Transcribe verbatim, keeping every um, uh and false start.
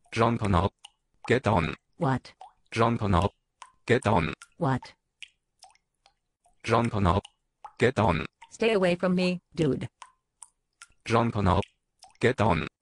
Jump on up. Get on. What? Jump on up. Get on. What? Jump on up. Get on. Stay away from me, dude. Jump on up. Get on.